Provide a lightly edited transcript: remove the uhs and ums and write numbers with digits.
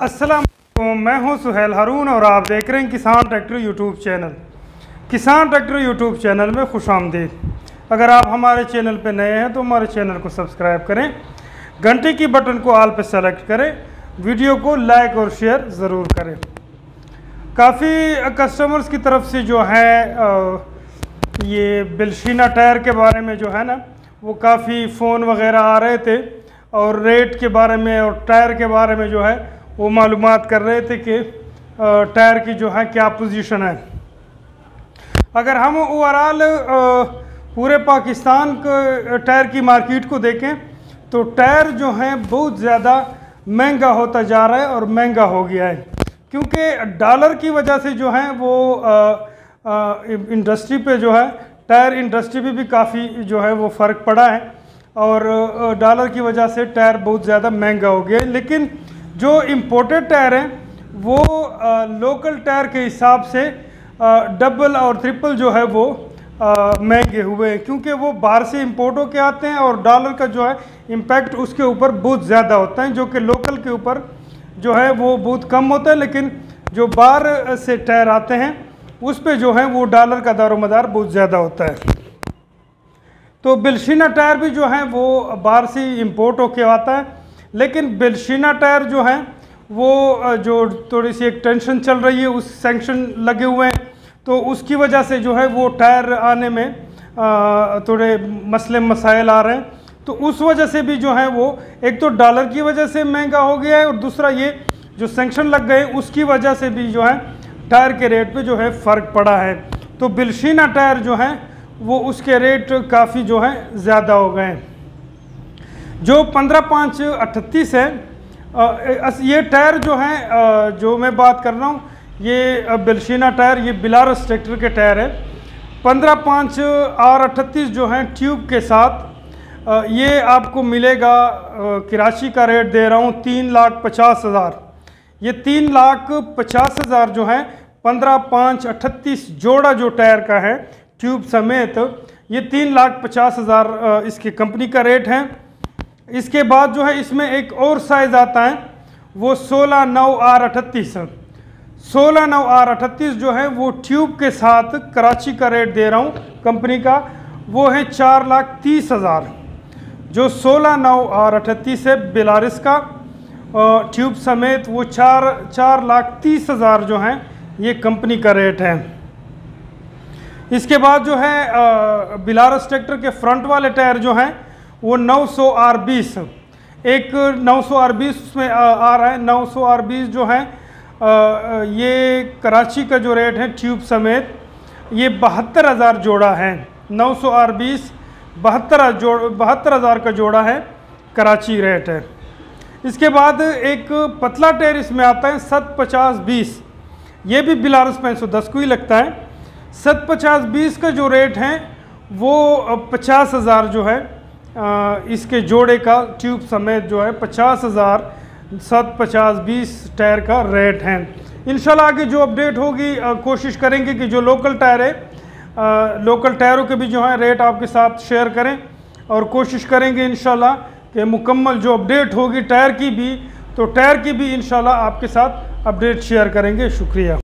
अस्सलाम वालेकुम, मैं हूं सुहेल हारून और आप देख रहे हैं Kisan tractor YouTube channel. Kisan tractor YouTube channel में खुश आमदीद। अगर आप हमारे चैनल पर नए हैं तो हमारे चैनल को सब्सक्राइब करें, घंटे की बटन को ऑल पे सेलेक्ट करें, वीडियो को लाइक और शेयर ज़रूर करें। काफ़ी कस्टमर्स की तरफ से जो है ये बिलशीना टायर के बारे में जो है ना वो काफ़ी फ़ोन वगैरह आ रहे थे और रेट के बारे में और टायर के बारे में जो है वो मालूमात कर रहे थे कि टायर की जो है क्या पोजीशन है। अगर हम ओवरऑल पूरे पाकिस्तान के टायर की मार्केट को देखें तो टायर जो है बहुत ज़्यादा महंगा होता जा रहा है और महंगा हो गया है, क्योंकि डॉलर की वजह से जो है वो इंडस्ट्री पे जो है टायर इंडस्ट्री पे भी काफ़ी जो है वो फ़र्क पड़ा है और डॉलर की वजह से टायर बहुत ज़्यादा महंगा हो गया है। लेकिन जो इम्पोर्टेड टायर हैं वो लोकल टायर के हिसाब से डबल और ट्रिपल जो है वो महंगे हुए हैं, क्योंकि वो बाहर से इंपोर्ट होके आते हैं और डॉलर का जो है इम्पैक्ट उसके ऊपर बहुत ज़्यादा होता है, जो कि लोकल के ऊपर जो है वो बहुत कम होता है। लेकिन जो बाहर से टायर आते हैं उस पे जो है वो डॉलर का दारोमदार बहुत ज़्यादा होता है। तो बिलशीना टायर भी जो है वो बाहर से इंपोर्ट होके आता है, लेकिन बिलशीना टायर जो है वो जो थोड़ी सी एक टेंशन चल रही है, उस सैंक्शन लगे हुए हैं तो उसकी वजह से जो है वो टायर आने में थोड़े मसले मसाइल आ रहे हैं। तो उस वजह से भी जो है वो एक तो डॉलर की वजह से महंगा हो गया है और दूसरा ये जो सैंक्शन लग गए उसकी वजह से भी जो है टायर के रेट पे जो है फ़र्क पड़ा है। तो बिलशीना टायर जो है वो उसके रेट काफ़ी जो है ज़्यादा हो गए हैं। जो 15/5/38 है ये टायर जो है जो मैं बात कर रहा हूँ ये बिलशीना टायर, ये बिलारस ट्रैक्टर के टायर है। 15/5/38 जो है ट्यूब के साथ ये आपको मिलेगा, कराची का रेट दे रहा हूँ 3,50,000। ये 3,50,000 जो है 15/5/38 जोड़ा जो टायर का है ट्यूब समेत, ये 3,50,000 इसकी कंपनी का रेट है। इसके बाद जो है इसमें एक और साइज़ आता है वो 16/9/38। 16/9/38 जो है वो ट्यूब के साथ कराची का रेट दे रहा हूँ कंपनी का, वो है 4,30,000। जो 16/9/38 है बिलारिस का ट्यूब समेत वो 4,30,000 जो है ये कंपनी का रेट है। इसके बाद जो है बिलारस ट्रैक्टर के फ्रंट वाले टायर जो हैं वो 900R20, एक 900R20 उसमें आ रहा है। 900R20 जो है ये कराची का जो रेट है ट्यूब समेत ये 72,000 जोड़ा है। 900R20 72,000 का जोड़ा है, कराची रेट है। इसके बाद एक पतला टायर इसमें आता है 750-20, ये भी बिलारस 510 को ही लगता है। 750-20 का जो रेट है वो 50,000 जो है इसके जोड़े का ट्यूब समेत जो है 50,000 750-20 टायर का रेट है। इंशाल्लाह आगे जो अपडेट होगी कोशिश करेंगे कि जो लोकल टायर है लोकल टायरों के भी जो है रेट आपके साथ शेयर करें और कोशिश करेंगे इंशाल्लाह कि मुकम्मल जो अपडेट होगी टायर की भी, तो टायर की भी इंशाल्लाह आपके साथ अपडेट शेयर करेंगे। शुक्रिया।